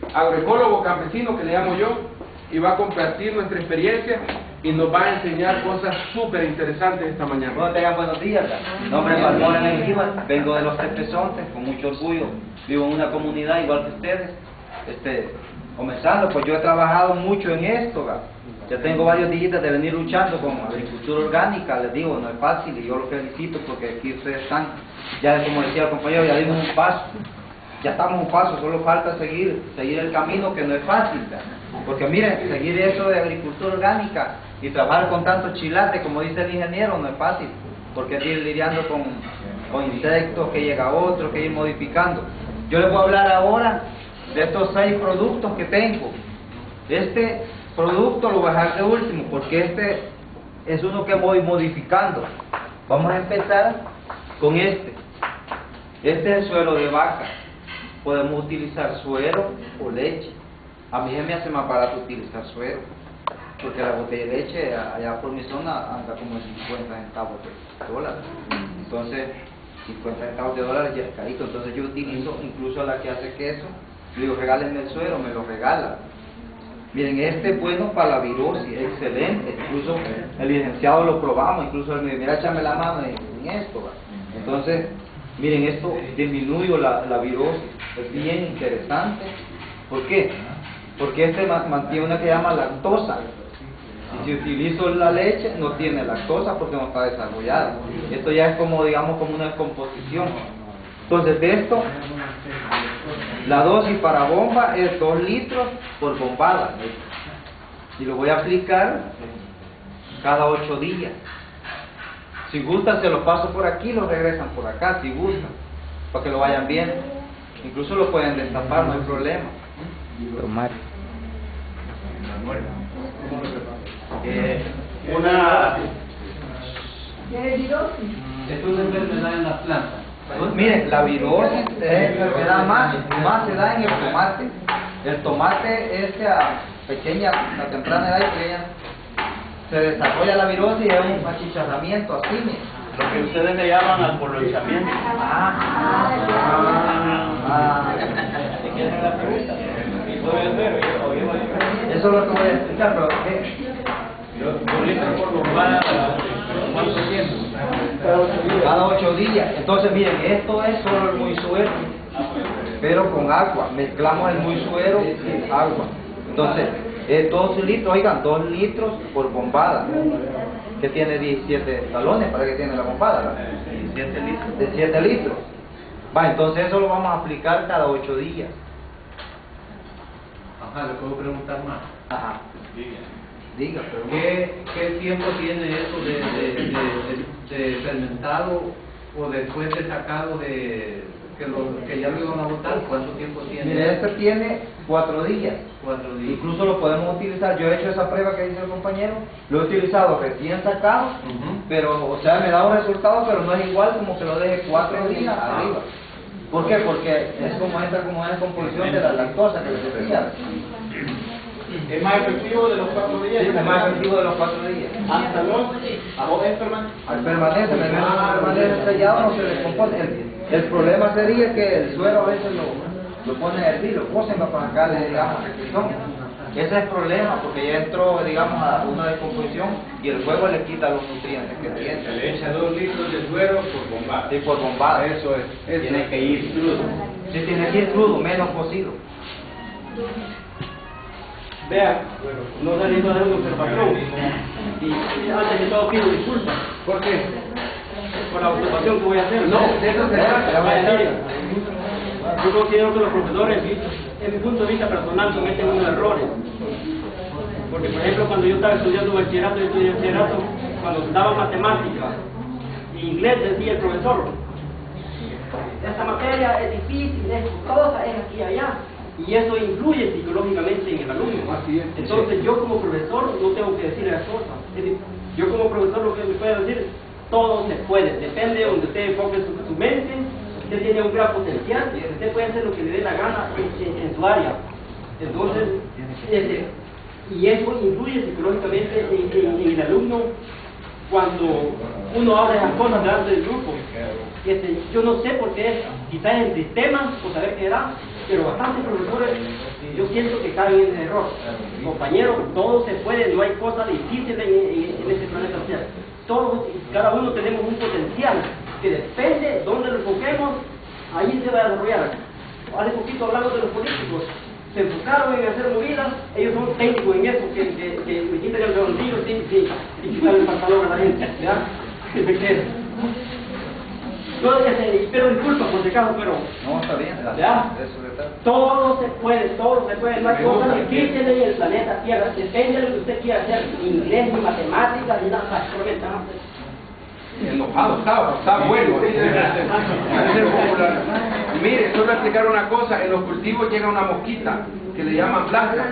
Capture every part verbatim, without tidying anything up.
agroecólogo campesino que le llamo yo, y va a compartir nuestra experiencia y nos va a enseñar cosas súper interesantes esta mañana. Bueno, tengan buenos días. Mi nombre es Balmora Mengíbar, vengo de los Tres Pesontes, con mucho orgullo. Vivo en una comunidad igual que ustedes. Este, comenzando, pues yo he trabajado mucho en esto, ¿verdad? Ya tengo varios días de venir luchando con agricultura orgánica, les digo, no es fácil y yo los felicito porque aquí ustedes están, ya como decía el compañero, ya dimos un paso, ya estamos un paso, solo falta seguir, seguir el camino que no es fácil, ¿verdad? Porque miren, seguir eso de agricultura orgánica y trabajar con tanto chilate, como dice el ingeniero, no es fácil, porque es ir lidiando con, con insectos, que llega otro, que ir modificando. Yo les voy a hablar ahora de estos seis productos que tengo. Este producto lo voy a dejar de último porque este es uno que voy modificando. Vamos a empezar con este. Este es el suero de vaca. Podemos utilizar suero o leche. A mí se me hace más barato utilizar suero, porque la botella de leche allá por mi zona anda como en cincuenta centavos de dólar. Entonces, cincuenta centavos de dólar ya es carito. Entonces yo utilizo incluso a la que hace queso. Le digo, regálenme el suero, me lo regala. Miren, este es bueno para la virosis, excelente. Incluso el licenciado lo probamos, incluso él me dice, mira, échame la mano en, en esto. ¿va? Entonces, miren, esto disminuye la, la virosis, es bien interesante. ¿Por qué? Porque este mantiene una que llama lactosa. Y si utilizo la leche, no tiene lactosa porque no está desarrollada. Esto ya es como, digamos, como una descomposición. Entonces, de esto, la dosis para bomba es dos litros por bombada. Y lo voy a aplicar cada ocho días. Si gustan, se los paso por aquí, los regresan por acá, si gustan, para que lo vayan viendo. Incluso lo pueden destapar, no hay problema. Tomar. Eh, una... Es una enfermedad en las plantas. Pues miren, la virosis es enfermedad más, más se da en el tomate. El tomate es a pequeña, a temprana edad y pequeña, se desarrolla la virosis, es un achicharramiento así, miren. Lo que ustedes le llaman alcoholizamiento. Ah, ah, ah. ¿Y quién es la pregunta? Eso es lo que voy a explicar, pero ¿qué? Yo litro por bombada, ¿cuánto tiempo? Cada ocho días. Entonces miren, esto es solo el muy suero, pero con agua. Mezclamos el muy suero y agua. Entonces, eh, dos litros, oigan, dos litros por bombada, que tiene diecisiete galones, para que tiene la bombada, ¿verdad? diecisiete litros. De siete litros. Va, entonces eso lo vamos a aplicar cada ocho días. Ajá, ¿le puedo preguntar más? Ajá. Diga, pero ¿Qué, ¿Qué tiempo tiene eso de, de, de, de, de fermentado o después de sacado de que, lo, que ya lo iban a botar? ¿Cuánto tiempo tiene? mire, este tiene cuatro días. Cuatro días. Incluso lo podemos utilizar, yo he hecho esa prueba que dice el compañero, lo he utilizado recién sacado, Uh-huh. pero, o sea, me da un resultado, pero no es igual como que lo deje cuatro días Ah. arriba. ¿Por qué? Porque es como entra como una descomposición de la lactosa que les decía. ¿Es más efectivo de los cuatro días? Sí, es más efectivo de los cuatro días. ¿Hasta los? ¿O es permanente? Al permanece, me permanece sellado, no se descompone. El, el problema sería que el suero a veces lo, lo pone a hervir, lo cocen para sacarle, digamos, secreción. Ese es el problema, porque ya entró, digamos, a una descomposición y el fuego le quita los nutrientes que tiene. Se le echa dos litros de suero por bombada. Sí, por bombada. Eso es. Eso Tiene es. que ir crudo. Sí, tiene que ir crudo, menos cocido. Vea, no saliendo de una observación. Y antes de todo pido disculpas. ¿Por qué? Por la observación que voy a hacer. No, de eso se trata. Vaya, mire, yo considero que los profesores, en mi punto de vista personal, cometen unos errores. Porque, por ejemplo, cuando yo estaba estudiando bachillerato, yo estudié bachillerato, cuando daba matemática, inglés decía el profesor, esta materia es difícil, es costosa, es aquí y allá. Y eso influye psicológicamente en el alumno. Así es. Entonces yo como profesor no tengo que decirle las cosas. Es decir, yo como profesor lo que le puedo decir, todo se puede, depende de donde usted enfoque su, su mente, usted tiene un gran potencial y usted puede hacer lo que le dé la gana en, en, en su área. Entonces, este, y eso influye psicológicamente en, en, en el alumno cuando uno habla esas cosas delante del grupo. Este, yo no sé por qué, quizás en el sistema, o saber qué era, pero bastantes profesores, yo siento que caen en ese error. Compañero, todo se puede, no hay cosa difícil en, en, en este planeta. O sea, todos, cada uno tenemos un potencial que depende de dónde lo enfoquemos, ahí se va a desarrollar. Hace poquito hablamos de los políticos, se enfocaron en hacer movidas, ellos son técnicos en eso, que, que, que me quitan el redondillo sin, sin, sin quitar el pantalón a la gente, ¿ya? Que se quede. Yo este, pero disculpa por si acaso, pero No, está bien. ¿ya? Eso de tal. todo se puede, todo se puede, no hay cosa difícil en el planeta Tierra, depende de lo que usted quiera hacer, inglés, ni matemáticas, ni nada, prometa. Enojado estaba, estaba bueno. Parece popular. Mire, solo explicar una cosa, en los cultivos llega una mosquita que le llaman blanca.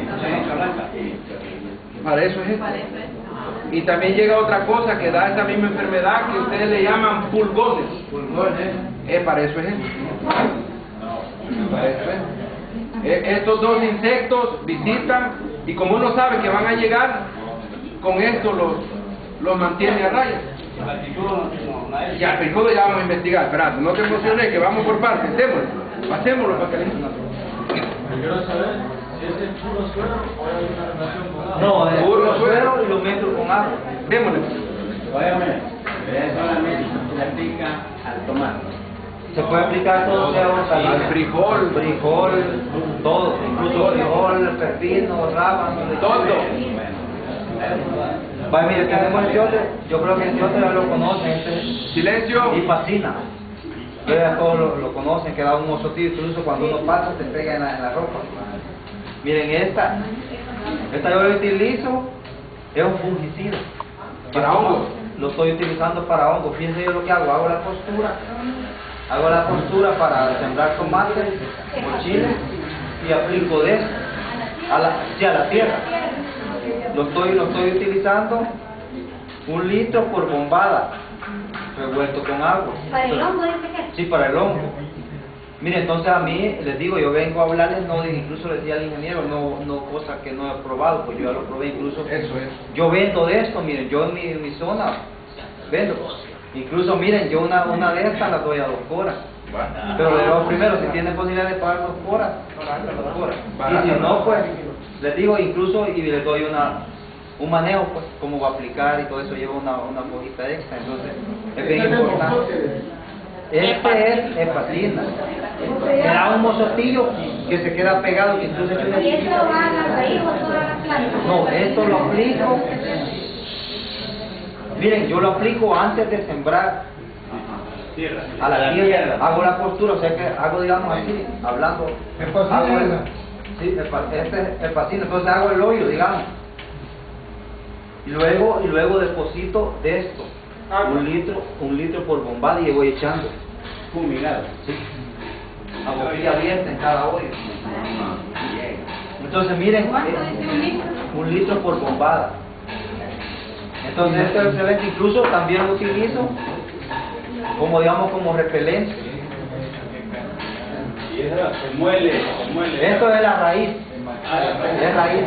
Para eso es esto. Y también llega otra cosa que da esta misma enfermedad que ustedes le llaman pulgones. Pulgones. Eh, para eso es esto. Para eso es. Eh, estos dos insectos visitan y como uno sabe que van a llegar, con esto los, los mantiene a raya. Ya, el picudo ya vamos a investigar, espérate, no te emociones, que vamos por partes, démoslo, pasémoslo para que le... Quiero saber si es el puro suero o hay una relación con agua. No, es Puro puro suero. suero y lo mezclo con agua. Démosle. Óigame, eso solamente se aplica al tomate. Se puede aplicar todo, sea Al hortaliza. frijol, Frijol, todo, incluso frijol, pepino, rábano, todo. Vaya, mire, tenemos el yote, yo creo que el yote ya lo conocen, este, Silencio. y fascina. Ya todos lo, lo conocen, que da un mozotillo, incluso cuando uno pasa se pega en la, en la ropa. Miren, esta, esta yo la utilizo, es un fungicida. Para hongos. Lo estoy utilizando para hongos. Fíjense yo lo que hago, hago la costura, hago la costura para sembrar tomates o chiles y aplico de esto a la, sí, a la tierra. Lo estoy, lo estoy utilizando un litro por bombada, revuelto con agua. ¿Para el hongo dice que? Sí, para el hongo. Mire, entonces a mí, les digo, yo vengo a hablarles, no, incluso les decía al ingeniero, no, no cosa que no he probado, pues yo ya lo probé, incluso. Eso es. Yo vendo de esto, miren, yo en mi, en mi zona vendo. Incluso, miren, yo una, una de estas las doy a dos horas. Pero le digo primero, si tienen posibilidad de pagar dos horas, dos horas. Y si no, pues, les digo, incluso, y les doy una, un manejo, pues, cómo va a aplicar y todo eso, lleva una, una hojita extra, entonces, es bien importante. Este es hepatina. Me da un mozotillo que se queda pegado, que incluso es una ¿Y esto chiquita. va a la raíz o toda la planta? No, esto lo aplico. Miren, yo lo aplico antes de sembrar a la tierra. Hago la postura, o sea que hago, digamos así, hablando. Hago el, sí, el, este es el pasino, entonces hago el hoyo, digamos. Y luego, y luego deposito de esto, un litro, un litro por bombada y le voy echando. Fumigado. Sí. A boquilla abierta en cada hoyo. Entonces miren, ¿Cuánto eh, dice un litro? un litro por bombada. Entonces esto es excelente, incluso también lo utilizo como digamos como repelente. Y eso se muele, se muele. Esto es la raíz, es raíz.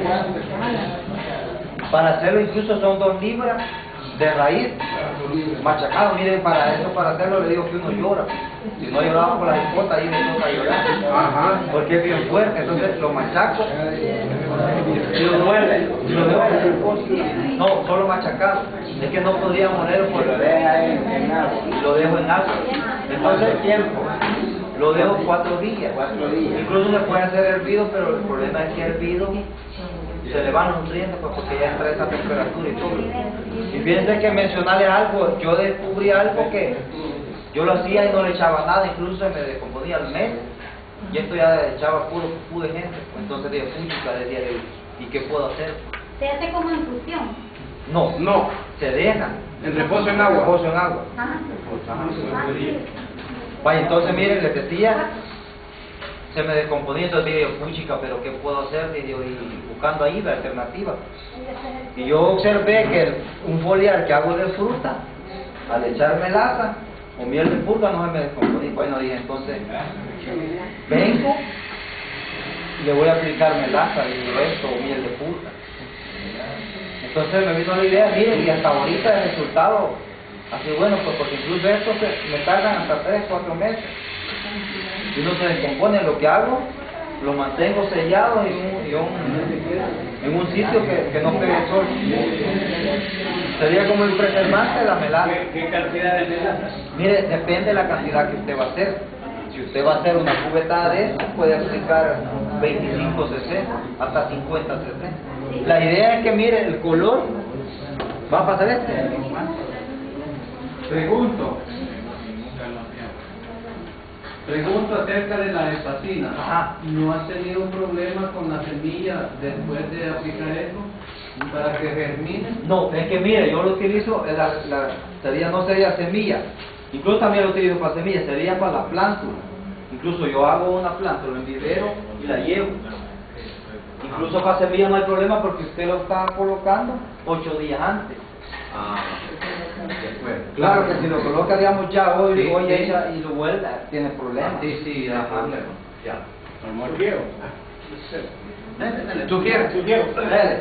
Para hacerlo incluso son dos libras de raíz machacado. Miren, para eso, para hacerlo le digo que uno llora. Si no lloraba por la hipota, ahí me toca llorar. Ajá. Porque es bien fuerte, entonces lo machaco y lo muerde. Y lo dejo no, solo machacado. Es que no podría moler porque lo deja en, en agua. Lo dejo en agua. Entonces tiempo. Lo dejo cuatro días. Cuatro días. Incluso se puede hacer hervido, pero el problema es que hervido se le van los nutrientes pues, porque ya entra esa temperatura y todo. Y fíjense que mencionarle algo, yo descubrí algo que yo lo hacía y no le echaba nada, incluso se me descomponía al mes, y esto ya echaba puro pupú de gente. Entonces dije, puchica, decía yo, ¿y qué puedo hacer? Se hace como infusión. No, No. se deja. En reposo en agua. Reposo en agua. Ajá. Ah, sí. Vaya, entonces miren, les decía, se me descomponía, entonces dije, puchica, pero ¿qué puedo hacer? Dije, y buscando ahí la alternativa. Y yo observé que el- un foliar que hago de fruta, al echar melaza o miel de pulga no se me descomponía. Bueno, dije, entonces, vengo y le voy a aplicar melaza y esto o miel de pulga. Entonces me vino la idea, miren, y hasta ahorita el resultado, así bueno, pues porque incluso esto se, me tardan hasta tres, cuatro meses. Y uno se descompone, lo que hago, lo mantengo sellado en un, en un, en un sitio que, que no pegue sol. Sería como el preservante de la melaza. ¿Qué, qué cantidad de melaza? Mire, depende de la cantidad que usted va a hacer. Si usted va a hacer una cubetada de esto, puede aplicar veinticinco cc hasta cincuenta cc. La idea es que, mire, el color va a pasar este. Pregunto. Pregunto acerca de la espacina. Ajá. ¿No has tenido un problema con la semilla después de aplicar eso para que germine? No, es que mire, yo lo utilizo, la, la, sería, no sería semilla, incluso también lo utilizo para semilla, sería para la plántula. Incluso yo hago una plántula en vivero y la llevo. Incluso para semilla no hay problema porque usted lo está colocando ocho días antes. Ah, Claro que si lo coloca, digamos, ya hoy, Sí, hoy sí. ella y lo vuelve, tiene problemas. sí, sí, Tiene ajá. problemas. Ya. Amor, quiero. ¿Tú quieres? Sugiero, Dale.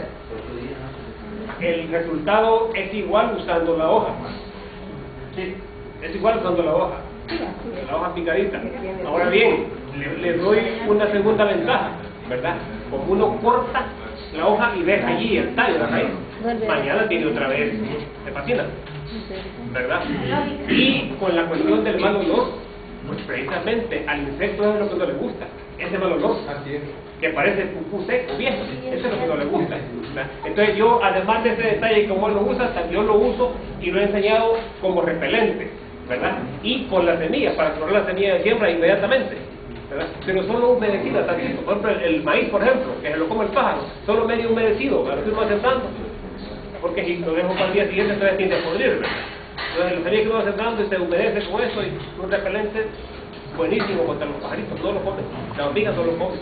el resultado es igual usando la hoja. Sí, es igual usando la hoja. La hoja picadita. Ahora bien, le, le doy una segunda ventaja, ¿verdad? Como uno corta la hoja y deja allí el tallo, la raíz, mañana tiene otra vez espacina, ¿verdad? Y con la cuestión del mal olor, pues precisamente al insecto es lo que no le gusta, ese mal olor, que parece pupú seco, viejo, eso es lo que no le gusta, ¿verdad? Entonces yo, además de ese detalle como él lo usa, también lo uso y lo he enseñado como repelente, ¿verdad? Y con las semillas, para correr la semilla de siembra inmediatamente, ¿verdad? Pero solo humedecida también. Por ejemplo, el, el maíz, por ejemplo, que se lo come el pájaro, solo medio humedecido, para que uno hace tanto, porque si lo dejo para el día siguiente, entonces tiende a podrir, ¿verdad? Entonces, lo sería que uno hace tanto y se humedece con eso, y un repelente buenísimo contra los pajaritos, no lo comen, la hormiga no lo comen.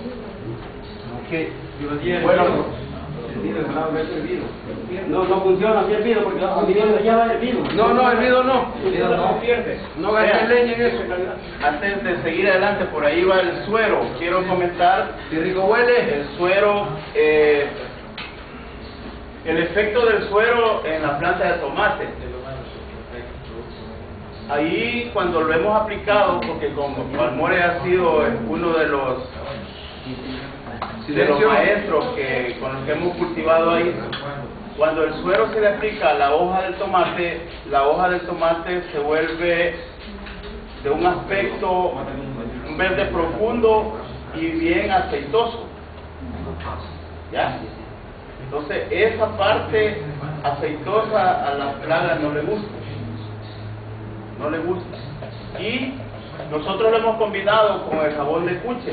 Bueno, No, no funciona así el vino, porque a mí no me lleva el vino. no, no, el vido no. Usted no pierde. No gastes leña en eso. Antes de seguir adelante, por ahí va el suero. Quiero comentar Si rico huele, el suero, eh, el efecto del suero en la planta de tomate. Ahí cuando lo hemos aplicado, porque como Balmore ha sido uno de los de los maestros que, con los que hemos cultivado ahí, cuando el suero se le aplica a la hoja del tomate, la hoja del tomate se vuelve de un aspecto, un verde profundo y bien aceitoso. ¿Ya? Entonces, esa parte aceitosa a las plagas no le gusta. No le gusta. Y nosotros lo hemos combinado con el jabón de cuche.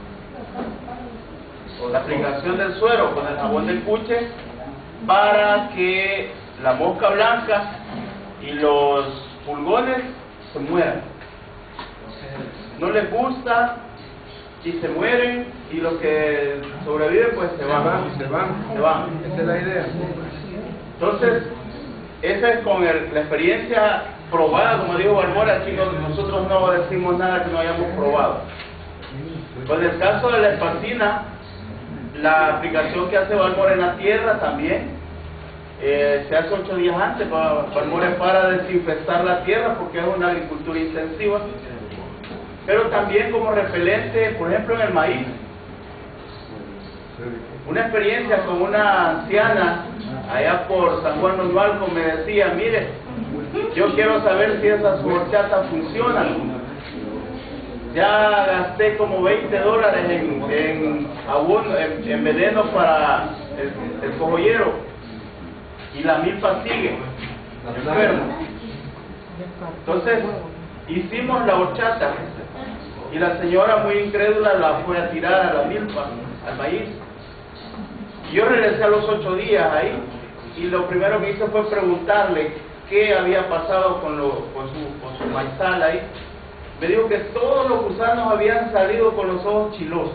Con la aplicación del suero con el jabón de cuche para que la mosca blanca y los pulgones se mueran. No les gusta y se mueren, y los que sobreviven pues se van, se van. se van. Esa es la idea. Entonces, esa es con el- la experiencia probada, como dijo Balmore. Aquí no- nosotros no decimos nada que no hayamos probado. Con el caso de la espacina, la aplicación que hace Balmore en la tierra también eh, se hace ocho días antes. Balmore para desinfestar la tierra porque es una agricultura intensiva, pero también como repelente, por ejemplo en el maíz. Una experiencia con una anciana allá por San Juan Nonualco me decía: mire, yo quiero saber si esas horchatas funcionan. Ya gasté como veinte dólares en, en abono, en, en veneno para el, el cojollero, y la milpa sigue enferma. Entonces hicimos la horchata y la señora, muy incrédula, la fue a tirar a la milpa, al maíz. Y yo regresé a los ocho días ahí, y lo primero que hice fue preguntarle qué había pasado con, lo, con, su, con su maizal ahí. Me dijo que todos los gusanos habían salido con los ojos chilosos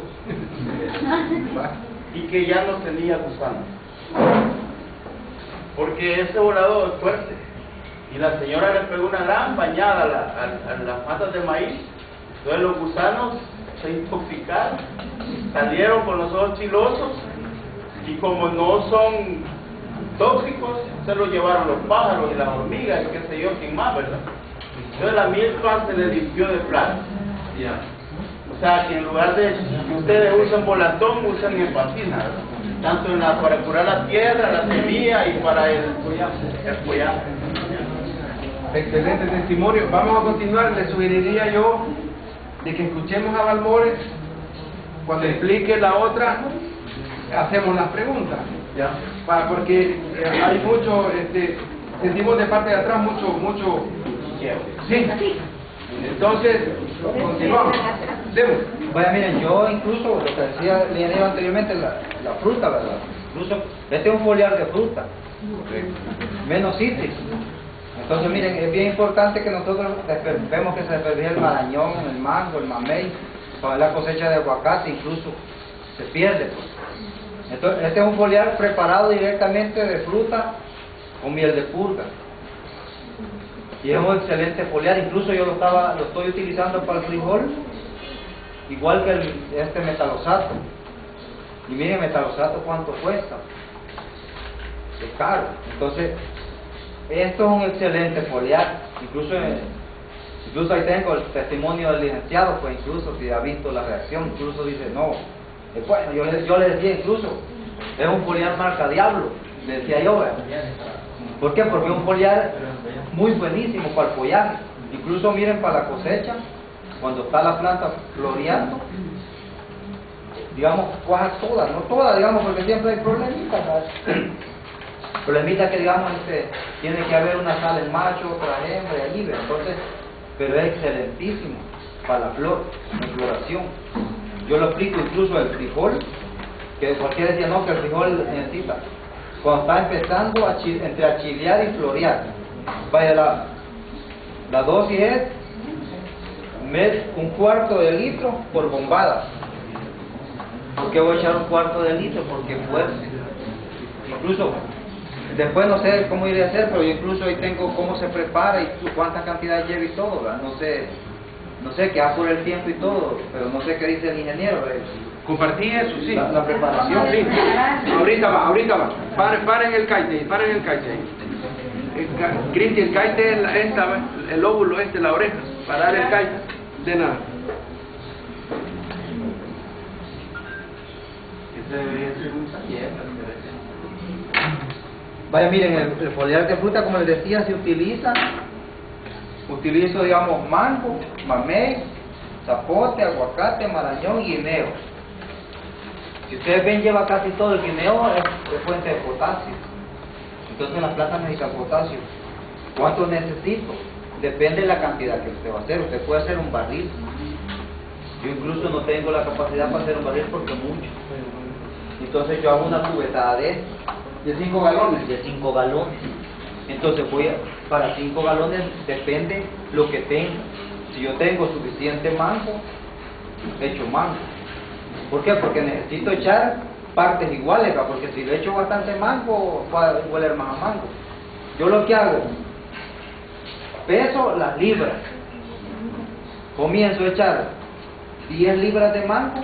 y que ya no tenía gusanos, porque ese volador es fuerte. Y la señora le pegó una gran bañada a, la, a, a las matas de maíz. Entonces los gusanos se intoxicaron, salieron con los ojos chilosos, y como no son tóxicos, se los llevaron los pájaros y las hormigas y qué sé yo, quién más, ¿verdad? Entonces la milpa se le limpió de plata. Ya. O O sea, que en lugar de que ustedes usen volantón, usen hepatina, ¿verdad? Tanto en la, para curar la tierra, la semilla y para el el follaje. Excelente testimonio. Vamos a continuar. Le sugeriría yo de que escuchemos a Balmores. Cuando explique la otra, hacemos las preguntas. ¿Ya? Para, porque eh, hay mucho, este, sentimos de parte de atrás mucho, mucho. Sí. Entonces, continuamos. Demos. Vaya, miren, yo incluso, lo que decía el ingeniero anteriormente, la, la fruta, ¿verdad? Incluso, este es un foliar de fruta, menos cítrico. Entonces, miren, es bien importante que nosotros vemos que se desperdicia el marañón, el mango, el mamey, para la cosecha de aguacate, incluso se pierde. Pues. Entonces, este es un foliar preparado directamente de fruta con miel de purga. Y es un excelente foliar, incluso yo lo estaba, lo estoy utilizando para el frijol, igual que el, este metalosato. Y miren, metalosato cuánto cuesta, es caro. Entonces, esto es un excelente foliar, incluso, incluso ahí tengo el testimonio del licenciado, pues incluso si ha visto la reacción, incluso dice, no, es bueno, yo le, yo le decía incluso, es un foliar marca Diablo, le decía yo, ¿verdad? ¿Por qué? Porque es un foliar muy buenísimo para el follaje. Incluso miren, para la cosecha, cuando está la planta floreando, digamos, cuaja todas, no todas, digamos, porque siempre hay problemitas, ¿sabes? Problemitas que, digamos, este, tiene que haber una sal en macho, otra hembra y allí, ¿verdad? Entonces, pero es excelentísimo para la flor, la floración. Yo lo explico incluso el frijol, que cualquiera decía, no, que el frijol necesita. Cuando está empezando a chi, entre a chilear y florear, vaya, la, la dosis es un cuarto de litro por bombada. ¿Por qué voy a echar un cuarto de litro? Porque fuerte. Incluso, después no sé cómo iré a hacer, pero yo incluso ahí tengo cómo se prepara y cuánta cantidad lleva y todo, ¿verdad? No sé, no sé qué hace por el tiempo y todo, pero no sé qué dice el ingeniero, ¿verdad? Compartí eso, sí. La, la preparación, sí. Ahorita va, ahorita va. Paren, paren el caite, paren el caite. Cristi, el caite es la, esta, el óvulo este, la oreja. Parar el caite. De nada. Ese debería ser un taller. Vaya, miren, el, el foliar de fruta, como les decía, se utiliza, utilizo, digamos, mango, mamey, zapote, aguacate, marañón y guineo. Si ustedes ven, lleva casi todo. El guineo es, es fuente de potasio. Entonces las plantas necesitan potasio. ¿Cuánto necesito? Depende de la cantidad que usted va a hacer. Usted puede hacer un barril. Yo incluso no tengo la capacidad para hacer un barril porque mucho. Entonces yo hago una cubetada de esto. De cinco galones. De cinco galones. Entonces voy a, para cinco galones depende lo que tenga. Si yo tengo suficiente mango, echo mango. ¿Por qué? Porque necesito echar partes iguales, ¿verdad? Porque si le echo bastante mango, va a huele más a mango. Yo lo que hago, peso las libras, comienzo a echar diez libras de mango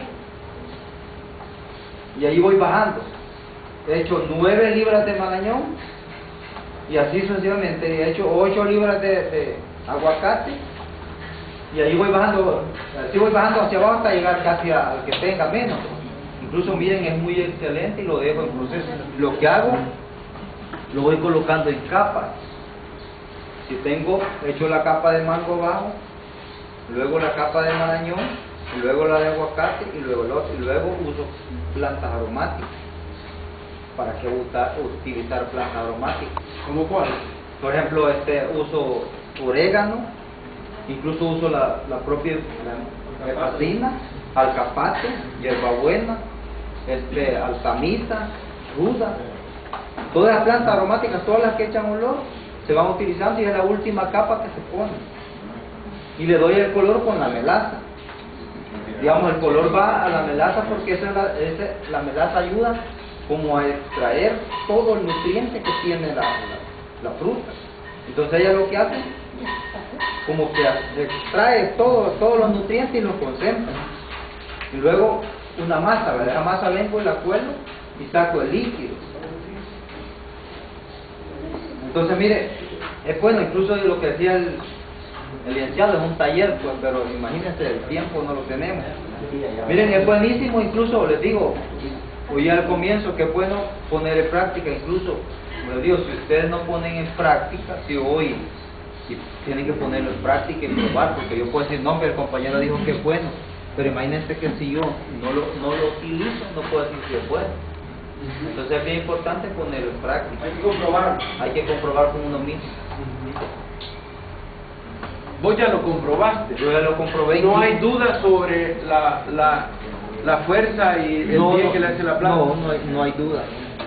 y ahí voy bajando. He hecho nueve libras de marañón y así sucesivamente. He hecho ocho libras de, de aguacate y ahí voy bajando, así voy bajando hacia abajo hasta llegar casi al que tenga menos. Incluso miren, es muy excelente y lo dejo en proceso. Lo que hago, lo voy colocando en capas. Si tengo hecho la capa de mango abajo, luego la capa de marañón, y luego la de aguacate y luego el otro, y luego uso plantas aromáticas. ¿Para qué usa, utilizar plantas aromáticas? ¿Cómo cuál? Por ejemplo, este uso orégano, incluso uso la, la propia hepatina, alcapate, hierbabuena, este, altamita, ruda. Todas las plantas aromáticas, todas las que echan olor, se van utilizando y es la última capa que se pone. Y le doy el color con la melaza. Digamos, el color va a la melaza porque esa, es la, esa, la melaza ayuda como a extraer todo el nutriente que tiene la, la, la fruta. Entonces ella lo que hace, como que extrae todo, todos los nutrientes y los concentra. Y luego una masa, ¿verdad? Esa masa vengo y la cuelo y saco el líquido. Entonces mire, es bueno, incluso de lo que decía el, el licenciado es un taller, pues, pero imagínense, el tiempo no lo tenemos. Miren, es buenísimo, incluso les digo, hoy al comienzo que es bueno poner en práctica, incluso, les digo, si ustedes no ponen en práctica, si hoy si tienen que ponerlo en práctica y probar, porque yo puedo decir, no, pero el compañero dijo que es bueno, pero imagínense que si yo no lo, no lo utilizo, no puedo decir que es bueno. Entonces es bien importante ponerlo en práctica. Hay que comprobar. Hay que comprobar con uno mismo. Vos ya lo comprobaste. Yo ya lo comprobé. No hay duda sobre la, la, la fuerza y el no, bien no, que le hace la planta. No, no hay, no hay duda.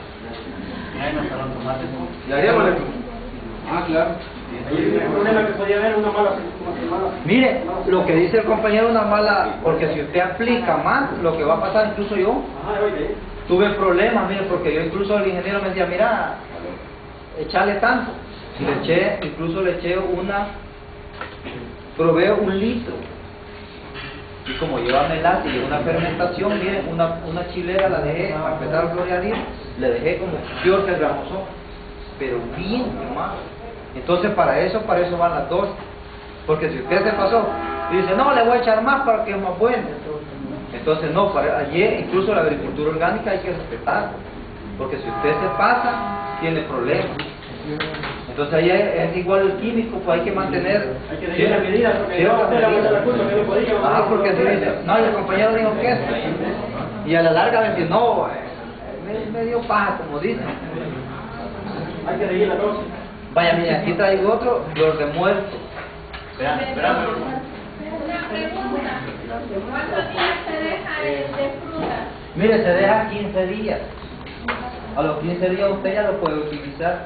Ya haríamos. Ah, claro. El problema que podía haber una mala, una mala. Mire, lo que dice el compañero, una mala, porque si usted aplica más, lo que va a pasar, incluso yo, Ajá, oye. tuve problemas, mire, porque yo incluso el ingeniero me decía, mira, échale tanto. Y le eché, incluso le eché una, probé un litro. Y como lleva melaza y una fermentación, miren, una, una chilera la dejé, a empezar a florear, le dejé como peor que el gramosón, pero bien quemado. Entonces para eso, para eso van las dos. Porque si usted se pasó y dice, no, le voy a echar más para que es más bueno. Entonces no, para ayer incluso la agricultura orgánica hay que respetar. Porque si usted se pasa, tiene problemas. Entonces ahí es, es igual el químico, pues hay que mantener... Hay que seguir las medidas, porque no usted le va a echar la culpa que no podía. Ah, porque si dice, no, el compañero dijo que esto. Y a la larga me dice, no, me, me dio paja, como dicen. Hay que seguir la dosis. Vaya, mira, aquí traigo otro, los de muerto. Vean, espérame. Una pregunta. ¿Cuántos días se deja de, de fruta? Mire, se deja quince días. A los quince días usted ya lo puede utilizar.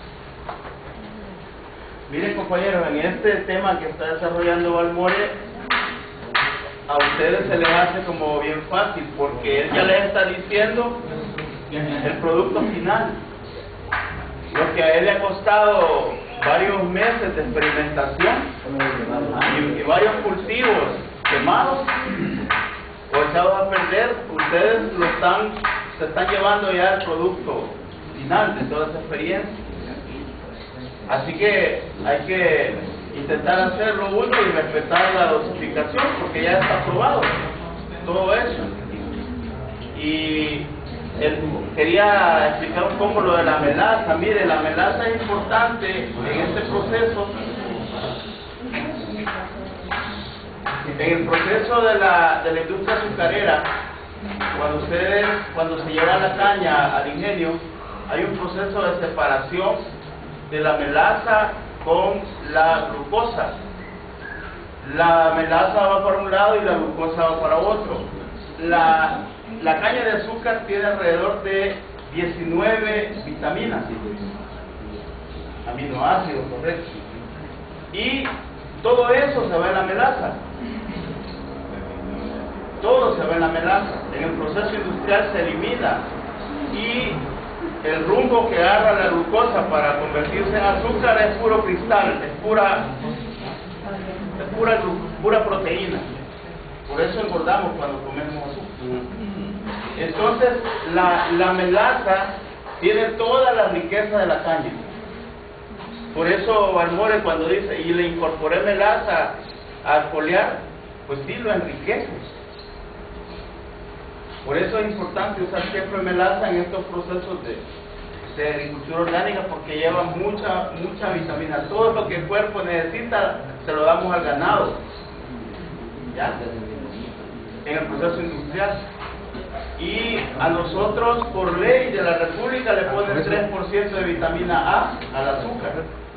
Miren, compañeros, en este tema que está desarrollando Valmore, a ustedes se les hace como bien fácil, porque él ya les está diciendo el producto final. Lo que a él le ha costado varios meses de experimentación y, y varios cultivos quemados o echados a perder, ustedes lo están, se están llevando ya el producto final de toda esa experiencia. Así que hay que intentar hacerlo uno y respetar la dosificación, porque ya está aprobado todo eso. Y él quería explicar un poco lo de la melaza. Mire, la melaza es importante en este proceso. En el proceso de la, de la industria azucarera, cuando ustedes, cuando se lleva la caña al ingenio, hay un proceso de separación de la melaza con la glucosa. La melaza va para un lado y la glucosa va para otro. La, la caña de azúcar tiene alrededor de diecinueve vitaminas, aminoácidos, correcto. Y todo eso se va en la melaza. Todo se va en la melaza. En el proceso industrial se elimina y el rumbo que agarra la glucosa para convertirse en azúcar es puro cristal, es pura, es pura, pura proteína. Por eso engordamos cuando comemos azúcar. Entonces, la, la melaza tiene toda la riqueza de la caña. Por eso Valmore cuando dice, y le incorporé melaza al foliar, pues sí lo enriquece. Por eso es importante usar siempre melaza en estos procesos de, de agricultura orgánica, porque lleva mucha, mucha vitamina. Todo lo que el cuerpo necesita se lo damos al ganado, ¿ya? En el proceso industrial. Y a nosotros, por ley de la República, le ponen tres por ciento de vitamina A al azúcar,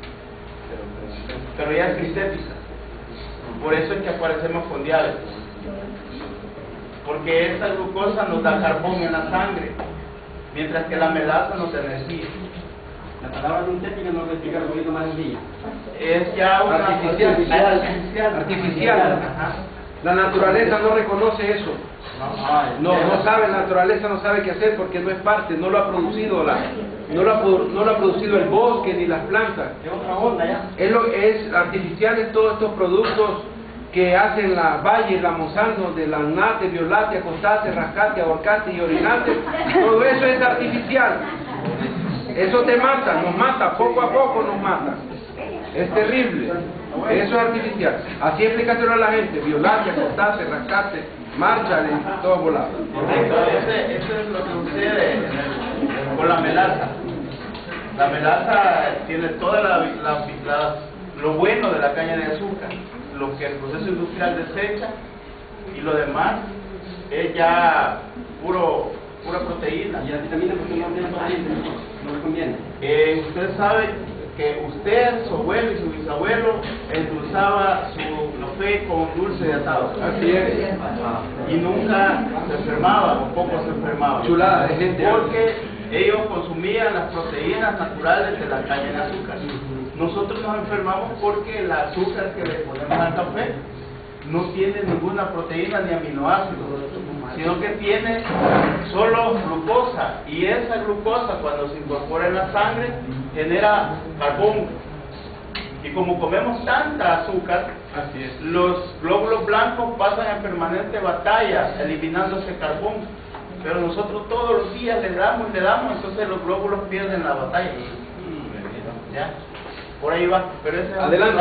pero ya es sintética. Por eso es que aparecemos con diabetes, porque esta glucosa nos da carbón en la sangre, mientras que la melaza nos da energía. La palabra sintética nos lo explica un poquito más sencilla. Es ya una artificial. artificial. Artificial. Ajá. La naturaleza no reconoce eso. No, no sabe, la naturaleza no sabe qué hacer porque no es parte, no lo ha producido la, no lo ha, no lo ha producido el bosque ni las plantas. Es otra onda ya. Es, lo, es artificial en todos estos productos que hacen la Bayer, la Monsanto, de la Nate, Violate, Acostate, Rascate, Ahorcate y Orinate. Todo eso es artificial. Eso te mata, nos mata, poco a poco nos mata. Es terrible. Eso es artificial. Así explícaselo a la gente. Violarte, acostarte, rascarte, márchale, todo volado. Correcto, ese- eso es lo que sucede en el- con la melaza. La melaza tiene toda la, la- la- lo bueno de la caña de azúcar, lo que el proceso industrial desecha, y lo demás es ya puro pura proteína. Y así también porque no tiene paciente, no le conviene. Eh, usted sabe que usted, su abuelo y su bisabuelo endulzaba su café con dulce de atado. Así es. Y nunca se enfermaba, o poco se enfermaba. Chulada de gente. Porque ellos consumían las proteínas naturales de la caña de azúcar. Nosotros nos enfermamos porque el azúcar que le ponemos al café no tiene ninguna proteína ni aminoácidos, sino que tiene solo glucosa, y esa glucosa cuando se incorpora en la sangre genera carbón, y como comemos tanta azúcar, Así es. los glóbulos blancos pasan en permanente batalla eliminando ese carbón, pero nosotros todos los días le damos y le damos, entonces los glóbulos pierden la batalla. ¿Ya? Por ahí va, pero ese es Adelante.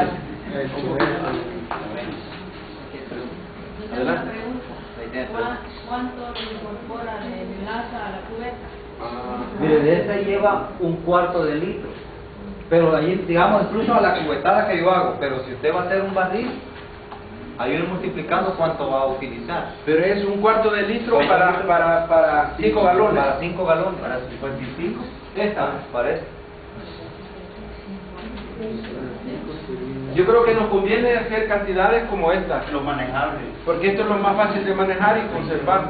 Una Adelante. pregunta. ¿Cuánto le incorpora de melaza a la cubeta? Mire, de esa lleva un cuarto de litro. Pero ahí, digamos, incluso a la cubetada que yo hago, pero si usted va a hacer un barril, ahí ir multiplicando cuánto va a utilizar. Pero es un cuarto de litro para, para, para cinco galones. Para cinco galones. Para cincuenta y cinco. Esta, parece. Yo creo que nos conviene hacer cantidades como estas, lo manejable. porque esto es lo más fácil de manejar y conservar.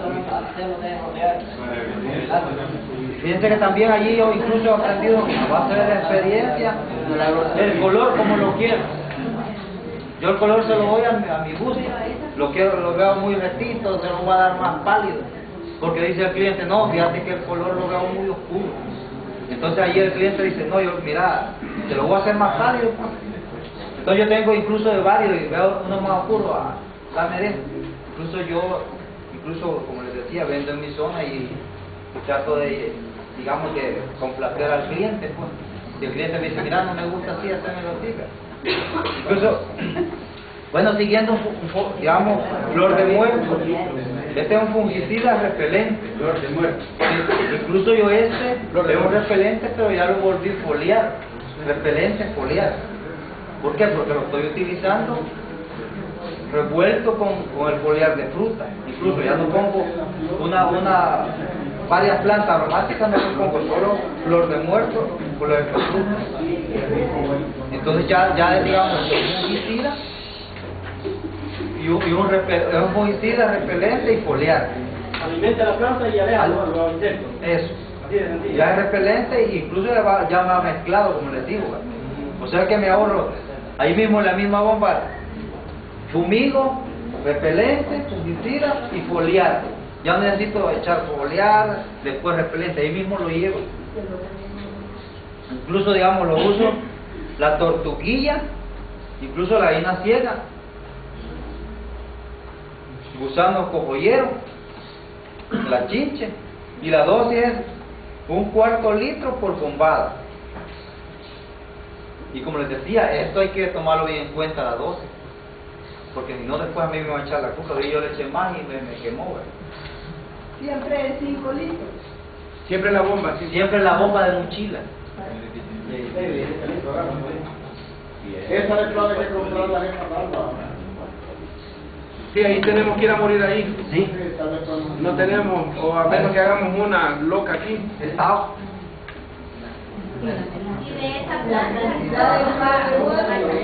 Fíjense que también allí yo incluso he aprendido, como va a ser de experiencia, el color como lo quiero. Yo el color se lo doy a mi, a mi gusto. Lo quiero, lo veo muy retito, se lo voy a dar más pálido. Porque dice el cliente, no, fíjate que el color lo veo muy oscuro. Entonces ahí el cliente dice, no, yo, mira, te lo voy a hacer más pálido. Pues. Entonces yo tengo incluso de varios y veo uno más oscuro, ah, dame esto. Incluso yo, incluso como les decía, vendo en mi zona y, y trato de, digamos, de complacer al cliente. Pues. Si el cliente me dice, mira, no me gusta así, hacémelo así. Incluso, bueno, siguiendo, un, un, digamos, flor de muerto. Este es un fungicida repelente. Flor de muerto. Incluso yo este, es un repelente, pero ya lo volví a foliar. Repelente, foliar. ¿Por qué? Porque lo estoy utilizando revuelto con, con el foliar de fruta. Incluso ya no pongo una, una, varias plantas aromáticas, no le pongo solo flor de muerto, flor de fruta. Entonces ya, ya digamos, un fungicida y un, y un, repel, un fungicida repelente y foliar. Alimenta la planta y aleja los, los insectos. Eso. Así de sencillo. Ya es repelente e incluso ya va, ya va mezclado, como les digo. O sea que me ahorro ahí mismo en la misma bomba, fumigo, repelente, fungicida y foliar. Ya no necesito echar foliar, después repelente, ahí mismo lo llevo. Incluso, digamos, lo uso la tortuguilla, incluso la gallina ciega, gusano cojollero, la chinche, y la dosis es un cuarto litro por bombada. Y como les decía, esto hay que tomarlo bien en cuenta, la dosis, porque si no después a mí me van a echar la culpa, y yo le eché más y me, me quemó, ¿verdad? Siempre es cinco litros. Siempre la bomba, sí. Siempre la bomba de mochila. Esa es la que comprarla en Canadá. Sí, ahí tenemos que ir a morir ahí. Sí. No tenemos, o a menos que hagamos una loca aquí. Está. Y de esa planta, ¿cómo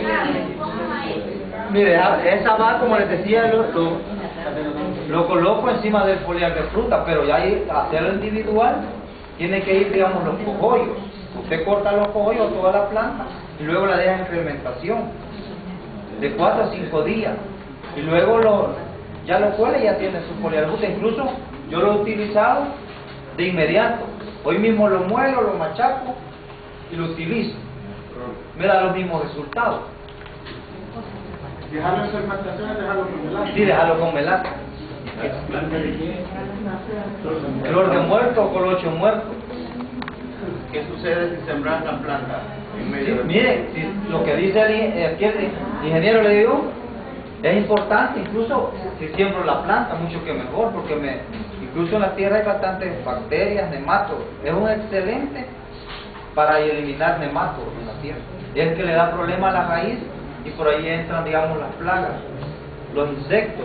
es? Mire, esa va, como les decía, lo, lo, lo coloco encima del foliar de fruta, pero ya ahí, hacerlo individual, tiene que ir, digamos, los cogollos. Usted corta los cogollos, toda la planta, y luego la deja en fermentación, de cuatro a cinco días. Y luego lo, ya lo cuela y ya tiene su foliar de fruta. Incluso yo lo he utilizado de inmediato. Hoy mismo lo muelo, lo machaco y lo utilizo. Me da los mismos resultados. Dejarlo en fermentación es dejarlo con melaza. Sí, déjalo con melaza. Flor de muerto o colocho muerto. ¿Qué sucede si sembrar la planta en medio Sí, del mire, si lo que dice el, in- aquí el ingeniero le digo, es importante, incluso si siembro la planta, mucho que mejor, porque me, incluso en la tierra hay bastantes bacterias, nematos, es un excelente para eliminar nematos en la tierra. Es que le da problema a la raíz y por ahí entran, digamos, las plagas, los insectos.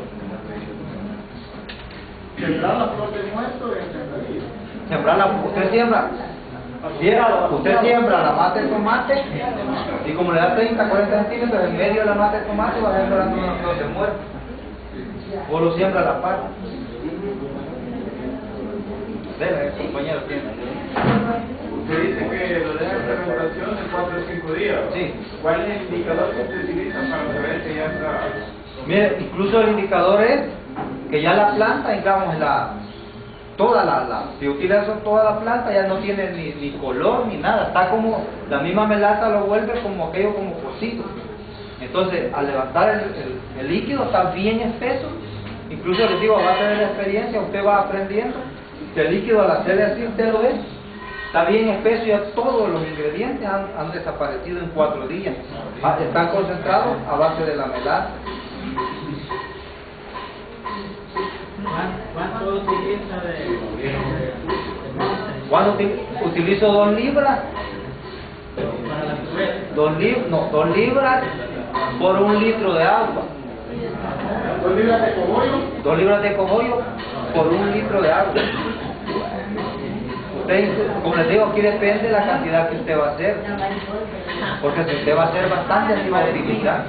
Sembrar la flor de muerto es enfermería. Sembrar la, usted siembra, siembra- usted siembra la mata de tomate y como le da treinta, cuarenta centímetros en medio de la mata de tomate va sembrando una flor de muerto. O lo siembra a la par. Dele, compañero, tiene. Usted dice que lo deja en fermentación de cuatro o cinco días. Sí. ¿Cuál es el indicador que usted utiliza para saber que ya está? Mire, incluso el indicador es que ya la planta, digamos, la, toda la, la, si utiliza toda la planta ya no tiene ni, ni color ni nada, está como, la misma melaza lo vuelve como aquello como cocido. Entonces, al levantar el, el, el líquido está bien espeso, incluso les digo, a base de la experiencia, usted va aprendiendo que el líquido al hacerle así, usted lo ve, está bien espeso y ya todos los ingredientes han, han desaparecido en cuatro días. Ah, están concentrados a base de la melaza. ¿Cuánto utiliza de, Cuando uti- utilizo dos libras, para la cubeta? dos libras, no, dos libras por un litro de agua. ¿Dos libras de cogollo? Dos libras de cogollo por un litro de agua. Usted, como les digo, aquí depende de la cantidad que usted va a hacer. Porque si usted va a hacer bastante, así va a utilizar.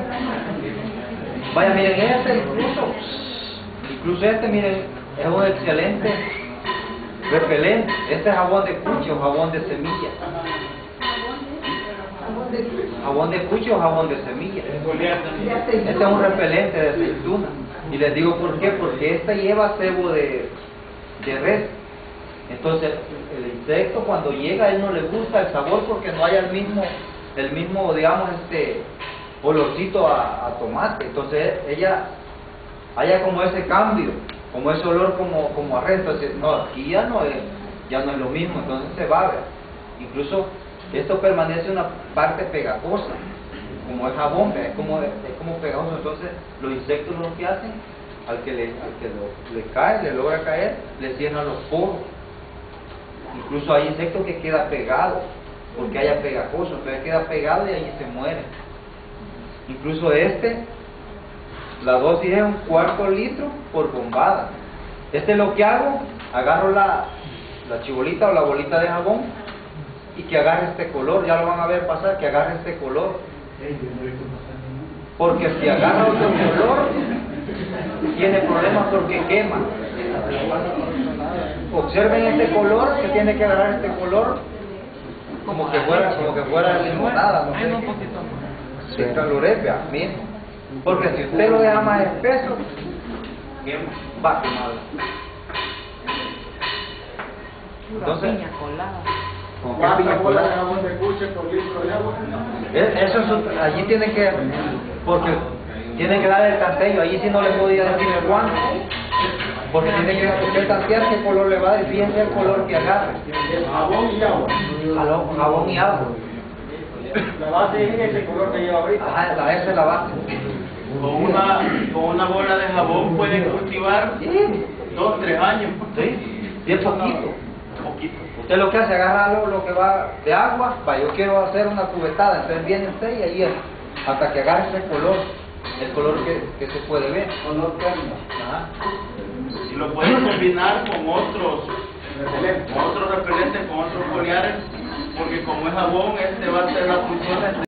Vaya, miren, este incluso, incluso este, miren, es un excelente repelente. Este es jabón de cuche o jabón de semilla. Jabón de cuche o jabón de semilla. Este es un repelente de aceituna. Y les digo por qué, porque este lleva sebo de, de res. Entonces, el insecto cuando llega, a él no le gusta el sabor porque no hay el mismo, el mismo, digamos, este olorcito a, a tomate. Entonces, ella haya como ese cambio, como ese olor como, como a res. Entonces, no, aquí ya no es, ya no es lo mismo, entonces se va a ver. Incluso, esto permanece una parte pegajosa, como es jabón, es como, es como pegajoso. Entonces, los insectos lo que hacen, al que le, al que lo, le cae, le logra caer, le cierran los poros. Incluso hay insectos que queda pegado, porque haya pegajoso, entonces queda pegado y ahí se muere. Incluso este, la dosis es un cuarto litro por bombada. Este es lo que hago, agarro la, la chibolita o la bolita de jabón y que agarre este color, ya lo van a ver pasar, que agarre este color. Porque si agarra otro color, tiene problemas porque quema. Observen este color, que tiene que agarrar este color como que fuera, como que fuera limonada, no sé qué. De calorepia, miren. Porque si usted lo deja más espeso, va a quemar. Entonces, ¿con qué piña ¿Cuántas bolas de colada? jabón de cuche por litro de agua? Es- Eso es, un- allí tiene que, porque tiene que dar el tantello, allí sí no le podía decir cuánto, porque tiene que usted tantear qué color le va a dar, fíjense el color que agarre. Jabón y agua. Jabón, jabón y agua. La base es ese color que lleva ahorita. Ajá, la- esa es la base. Con una, con una bola de jabón pueden cultivar Sí, dos, tres años. sí, bien poquito. Poquito. Usted lo que hace, agarra lo, lo que va de agua, para yo quiero hacer una cubetada, entonces viene usted y ahí es, hasta que agarre ese color, el color que, que se puede ver. Color carne. Ajá. Y lo pueden combinar con otros, con otros repelentes, con otros foliares, porque como es jabón, este va a hacer la función de